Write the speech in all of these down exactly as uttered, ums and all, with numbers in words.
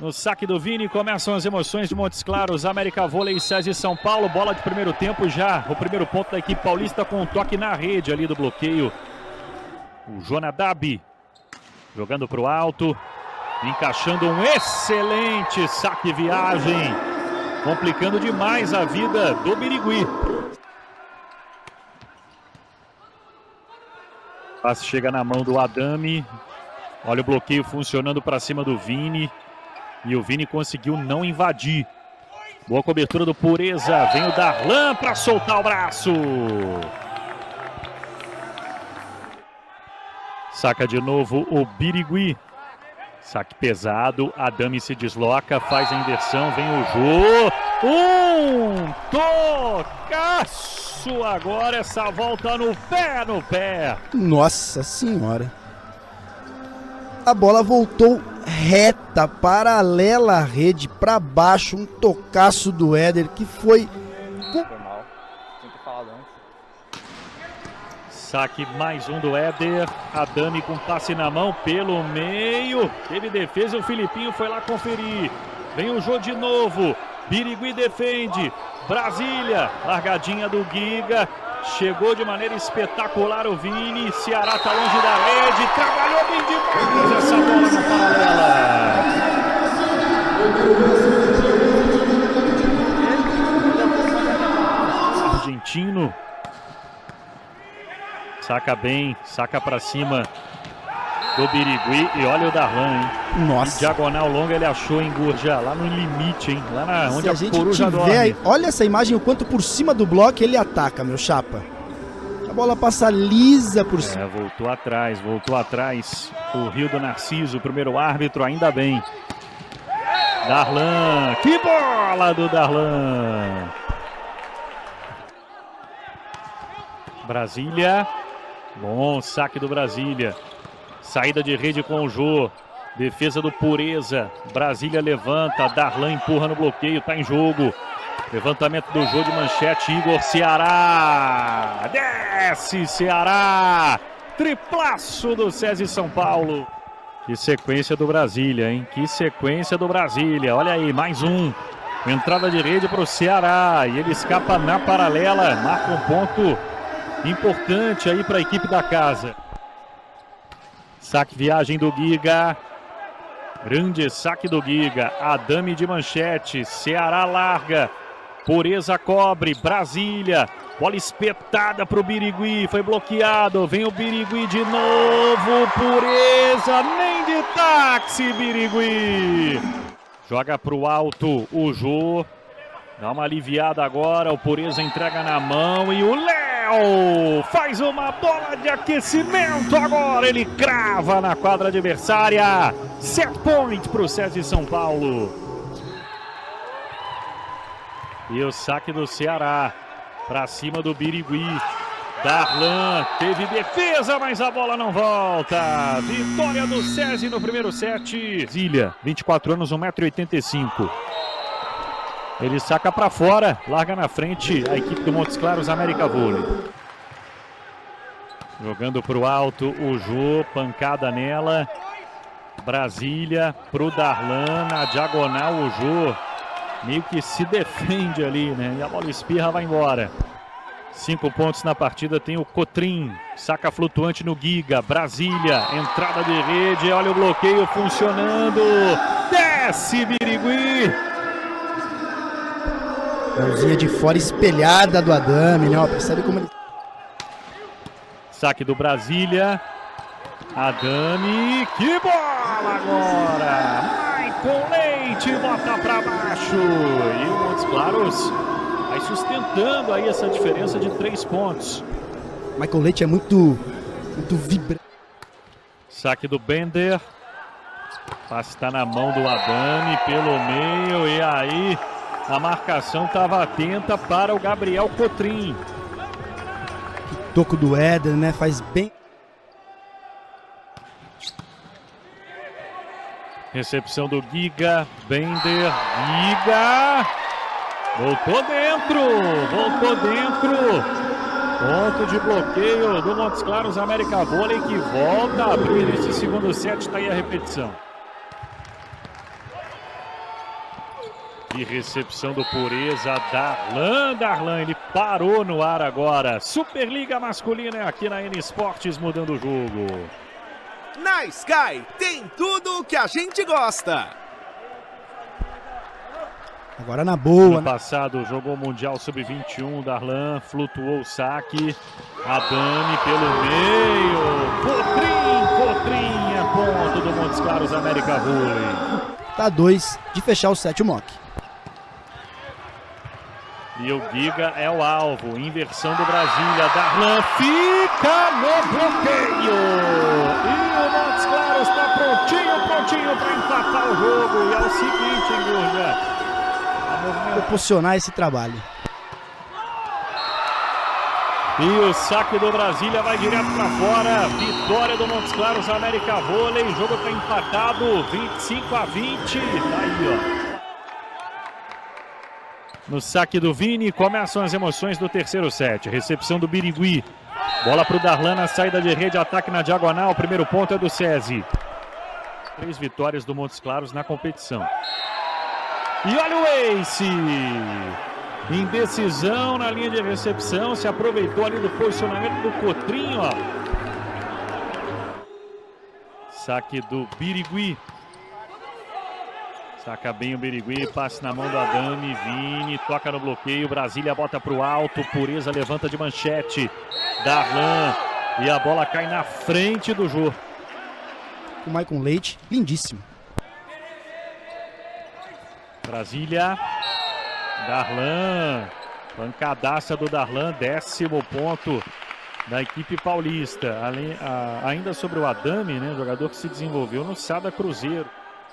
No saque do Vini começam as emoções de Montes Claros, América Vôlei, SESI São Paulo. Bola de primeiro tempo já, o primeiro ponto da equipe paulista com um toque na rede ali do bloqueio. O Jonadab jogando para o alto, encaixando um excelente saque viagem, complicando demais a vida do Birigui. Passe chega na mão do Adami, olha o bloqueio funcionando para cima do Vini. E o Vini conseguiu não invadir. Boa cobertura do Pureza. Vem o Darlan para soltar o braço. Saca de novo o Birigui. Saque pesado. Adami se desloca, faz a inversão. Vem o Jô. Um tocaço. Agora essa volta no pé, no pé. Nossa senhora. A bola voltou reta, paralela à rede, para baixo, um tocaço do Éder que foi... Saque mais um do Éder, Adami com passe na mão pelo meio, teve defesa, o Filipinho foi lá conferir. Vem o Jô de novo, Birigui defende, Brasília, largadinha do Giga. Chegou de maneira espetacular o Vini. Ceará tá longe da rede. Trabalhou bem demais essa bola na paralela. Argentino. Saca bem. Saca pra cima do Birigui. E olha o Darlan, hein? Nossa. E diagonal longa ele achou em Gurja. Lá no limite, hein? Lá na, onde Se a, a gente coruja tiver, dorme. olha essa imagem, o quanto por cima do bloco ele ataca, meu chapa. A bola passa lisa por cima. É, voltou atrás, voltou atrás. O Rio do Narciso, o primeiro árbitro, ainda bem. Darlan, que bola do Darlan. Brasília, bom saque do Brasília. Saída de rede com o Jô. Defesa do Pureza. Brasília levanta. Darlan empurra no bloqueio. Tá em jogo. Levantamento do Jô de manchete. Igor, Ceará. Desce, Ceará. Triplaço do SESI São Paulo. Que sequência do Brasília, hein? Que sequência do Brasília. Olha aí, mais um. Entrada de rede para o Ceará. E ele escapa na paralela. Marca um ponto importante aí para a equipe da casa. Saque viagem do Giga. Grande saque do Giga. Adami de manchete. Ceará larga. Pureza cobre. Brasília. Bola espetada para o Birigui. Foi bloqueado. Vem o Birigui de novo. Pureza. Nem de táxi, Birigui. Joga para o alto o Jô. Dá uma aliviada agora. O Pureza entrega na mão. E o Léo faz uma bola de aquecimento agora. Ele crava na quadra adversária. Set point para o SESI São Paulo. E o saque do Ceará para cima do Birigui. Darlan teve defesa, mas a bola não volta. Vitória do SESI no primeiro set. Zília, vinte e quatro anos, um metro e oitenta e cinco. Ele saca para fora, larga na frente a equipe do Montes Claros, América Vôlei. Jogando para o alto o Jô, pancada nela. Brasília para o Darlan, na diagonal o Jô. Meio que se defende ali, né? E a bola espirra, vai embora. Cinco pontos na partida, tem o Cotrim. Saca flutuante no Giga. Brasília, entrada de rede, olha o bloqueio funcionando. Desce, Birigui. Mãozinha de fora espelhada do Adami, né? Ó, percebe como ele... Saque do Brasília. Adami, que bola agora! Maicon Leite bota pra baixo. E o Montes Claros vai sustentando aí essa diferença de três pontos. Maicon Leite é muito, muito vibrante. Saque do Bender. Passe está na mão do Adami pelo meio. E aí a marcação estava atenta para o Gabriel Cotrim. Toco do Éder, né? Faz bem. Recepção do Giga. Bender. Giga. Voltou dentro. Voltou dentro. Ponto de bloqueio do Montes Claros, América Vôlei, que volta a abrir esse segundo set. Está aí a repetição. E recepção do Pureza, Darlan, Darlan, ele parou no ar agora. Superliga Masculina é aqui na N Esportes, mudando o jogo. Na Sky tem tudo o que a gente gosta. Agora na boa. No passado jogou o Mundial sub vinte e um, Darlan, flutuou o saque. Adami pelo meio. Cotrim, Cotrim, é ponto do Montes Claros América Vôlei. Tá dois de fechar o set o mock. E o Giga é o alvo. Inversão do Brasília. Darlan fica no bloqueio. E o Montes Claros está prontinho, prontinho para empatar o jogo. E é o seguinte, hein, Gurja? Proporcionar esse trabalho. E o saque do Brasília vai direto para fora. Vitória do Montes Claros América Vôlei. O jogo está empatado. vinte e cinco a vinte. Tá aí, ó. No saque do Vini, começam as emoções do terceiro set. Recepção do Birigui. Bola para o Darlan na saída de rede, ataque na diagonal. O primeiro ponto é do SESI. Três vitórias do Montes Claros na competição. E olha o ace! Indecisão na linha de recepção. Se aproveitou ali do posicionamento do Cotrim, ó. Saque do Birigui. Saca bem o Birigui, passe na mão do Adami, Vini, toca no bloqueio, Brasília bota para o alto, Pureza levanta de manchete, Darlan, e a bola cai na frente do Jô. O Maicon Leite, lindíssimo. Brasília, Darlan, pancadaça do Darlan, décimo ponto da equipe paulista. Além, a, ainda sobre o Adami, né, jogador que se desenvolveu no Sada Cruzeiro.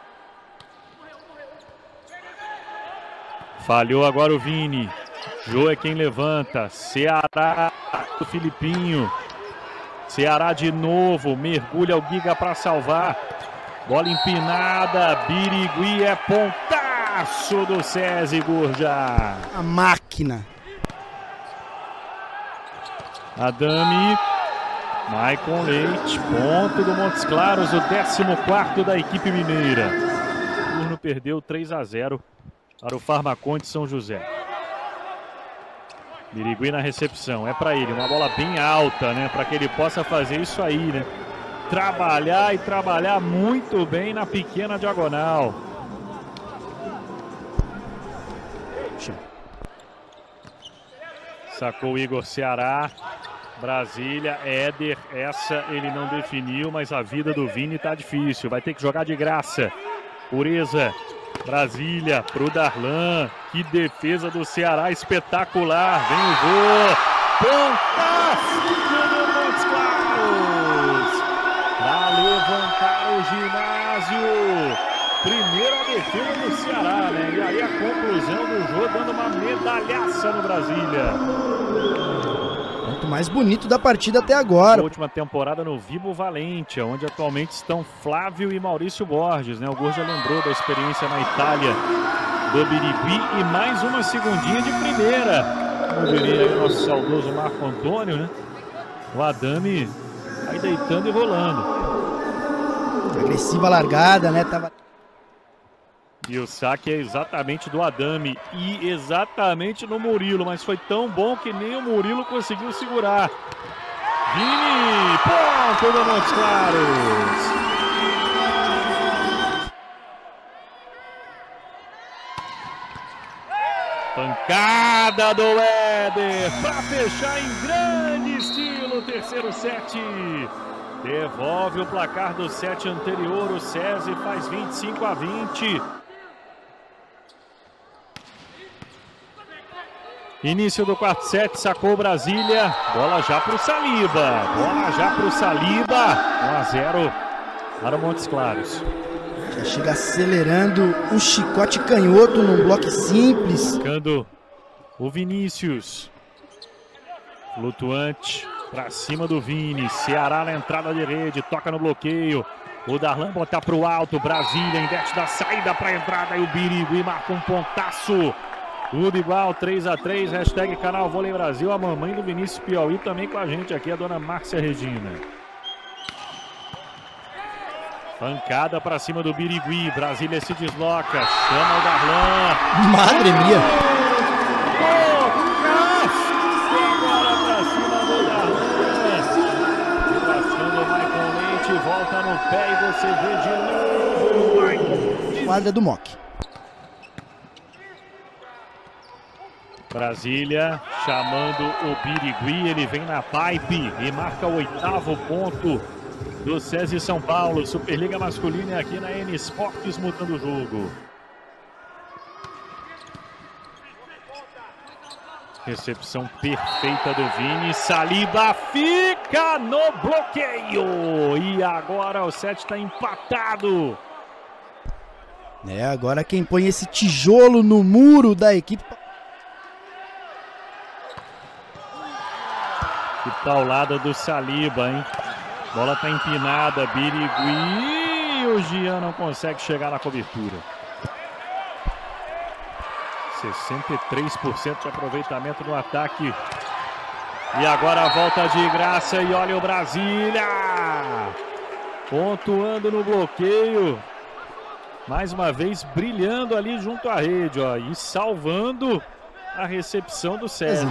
Falhou agora o Vini. Jô é quem levanta. Ceará do Filipinho. Ceará de novo. Mergulha o Giga para salvar. Bola empinada. Birigui é pontaço do SESI, Gurja. A máquina. Adami. Maicon Leite. Ponto do Montes Claros. O décimo quarto da equipe mineira. O turno perdeu três a zero. Para o Farmaconte São José. Birigui na recepção. É para ele. Uma bola bem alta, né? Para que ele possa fazer isso aí, né? Trabalhar e trabalhar muito bem na pequena diagonal. Sacou o Igor Ceará. Brasília, Éder. Essa ele não definiu, mas a vida do Vini tá difícil. Vai ter que jogar de graça. Pureza. Brasília pro Darlan, que defesa do Ceará espetacular, vem o Jô, fantástico do Montes Claros, para levantar o ginásio, primeiro a defesa do Ceará, né, e aí a conclusão do Jô dando uma medalhaça no Brasília. Ponto mais bonito da partida até agora. A última temporada no Vibo Valentia, onde atualmente estão Flávio e Maurício Borges, né? O Gurja lembrou da experiência na Itália do Birigui e mais uma segundinha de primeira. Como diria aí o nosso saudoso Marco Antônio, né? O Adami aí deitando e rolando. Agressiva largada, né? Tava... E o saque é exatamente do Adami e exatamente no Murilo, mas foi tão bom que nem o Murilo conseguiu segurar. Vini, ponto do Montes Claros. Pancada do Éder para fechar em grande estilo o terceiro set. Devolve o placar do set anterior, o SESI faz vinte e cinco a vinte. Início do quarto set, sacou o Brasília, bola já para o Saliba, bola já para o Saliba, um a zero para o Montes Claros. Já chega acelerando um chicote canhoto num bloco simples. Ficando o Vinícius, flutuante para cima do Vini, Ceará na entrada de rede, toca no bloqueio, o Darlan botar para o alto, Brasília inverte da saída para a entrada e o Birigui marca um pontaço. Tudo igual, três a três, hashtag canal Vôlei Brasil, a mamãe do Vinícius Piauí também com a gente aqui, a dona Márcia Regina. Pancada para cima do Birigui. Brasília se desloca. Chama o Darlan. Madre minha. Agora para cima do Darlan. Vibração do Michael Leite. Volta no pé e você vê de novo. Quadra do Mock. Brasília chamando o Birigui. Ele vem na pipe e marca o oitavo ponto do SESI São Paulo. Superliga Masculina aqui na N Esportes, mudando o jogo. Recepção perfeita do Vini. Saliba fica no bloqueio. E agora o set está empatado. É, agora quem põe esse tijolo no muro da equipe. Que paulada do Saliba, hein? Bola tá empinada, Birigui. O Gian não consegue chegar na cobertura. sessenta e três por cento de aproveitamento no ataque. E agora a volta de graça e olha o Brasília. Pontuando no bloqueio. Mais uma vez brilhando ali junto à rede, ó. E salvando a recepção do SESI.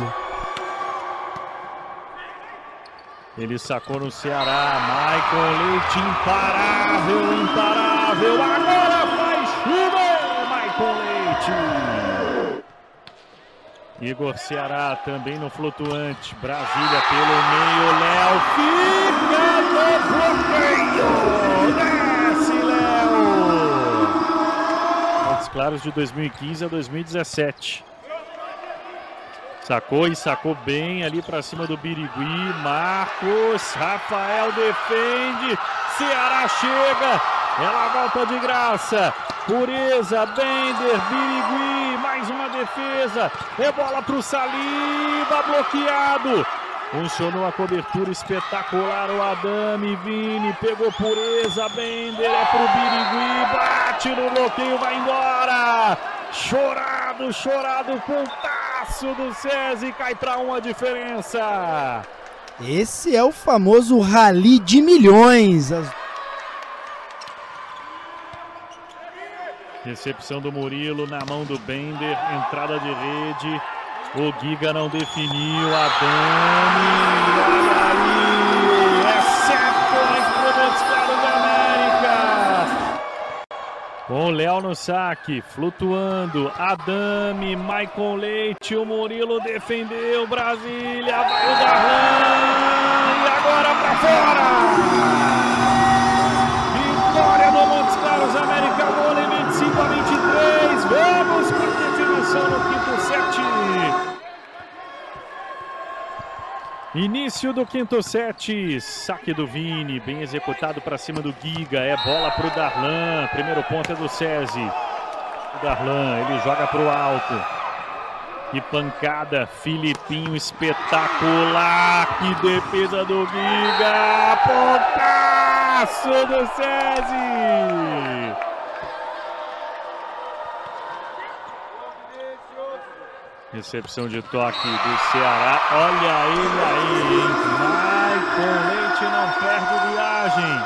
Ele sacou no Ceará. Michael Leite imparável, imparável. Agora faz chuva, Michael Leite. Igor Ceará também no flutuante. Brasília pelo meio. Léo fica no bloqueio. Desce, Léo. Montes Claros de dois mil e quinze a dois mil e dezessete. Sacou e sacou bem ali para cima do Birigui. Marcos, Rafael defende. Ceará chega. Ela volta de graça. Pureza, Bender, Birigui. Mais uma defesa. É bola para o Saliba, bloqueado. Funcionou a cobertura espetacular. O Adame, Vini, pegou Pureza, Bender. É para o Birigui. Bate no bloqueio, vai embora. Chorado, chorado, pontaço do SESI, cai para uma diferença. Esse é o famoso rally de milhões. As... Recepção do Murilo na mão do Bender, entrada de rede. O Giga não definiu, a Dani. Olha aí, é certo, para Montes Claros da América. Com o Léo no saque, flutuando, Adame, Michael Leite, o Murilo defendeu, Brasília, vai o Darlan, e agora para fora! Vitória do Montes Claros América, gol em vinte e cinco a vinte e três, vamos para a definição no quinto set. Início do quinto set, saque do Vini, bem executado para cima do Giga, é bola para o Darlan, primeiro ponto é do SESI. O Darlan, ele joga para o alto. Que pancada, Filipinho espetacular, que defesa do Giga, pontaço do SESI. Recepção de toque do Ceará. Olha ele aí, hein? Michael Leite não perde viagem.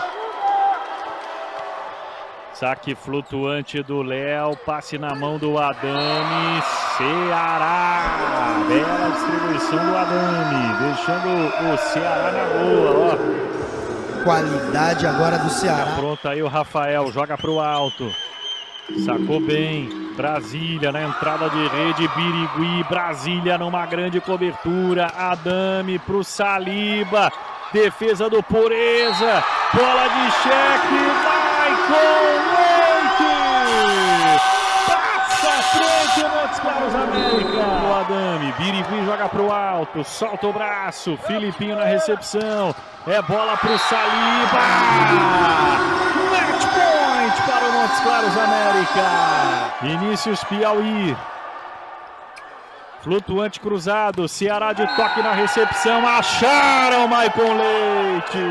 Saque flutuante do Léo. Passe na mão do Adame. Ceará. Bela distribuição do Adame. Deixando o Ceará na boa, ó. Qualidade agora do Ceará. Tá pronto aí o Rafael. Joga pro alto. Sacou bem. Brasília na entrada de rede, Birigui, Brasília numa grande cobertura, Adame pro Saliba, defesa do Pureza, bola de cheque, Michael Leite, passa à frente o Montes Claros América, o Adame, Birigui joga pro alto, solta o braço, Filipinho na recepção, é bola pro Saliba, match point para o Montes Claros América. Vinícius Piauí. Flutuante cruzado. Ceará de toque na recepção. Acharam Michael Leite.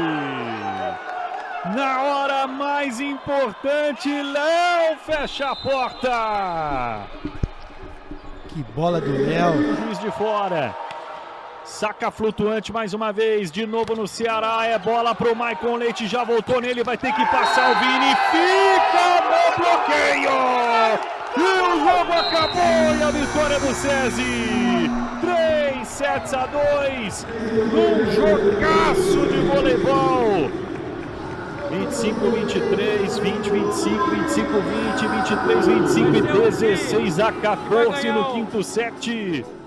Na hora mais importante, Léo fecha a porta. Que bola do Léo. O juiz de fora. Saca flutuante mais uma vez, de novo no Ceará, é bola pro Maicon Leite, já voltou nele, vai ter que passar o Vini, fica no bloqueio! E o jogo acabou e a vitória do SESI, três sets a dois, num jogaço de voleibol. vinte e cinco, vinte e três, vinte, vinte e cinco, vinte e cinco, vinte, vinte e três, vinte e cinco e dezesseis a quatorze no quinto set.